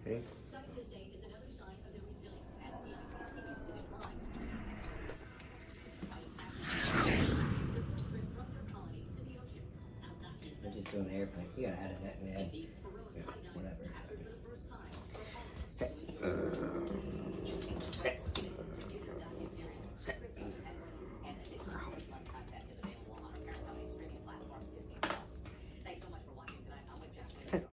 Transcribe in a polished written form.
Okay. Scientists say it's another sign of their resilience as sea ice continues to decline. The first trip from their colony to the ocean. As that hits I'm just doing an airplane. You gotta edit that, man. these heroic Yeah, flight dives whatever. captured for the first time. Okay.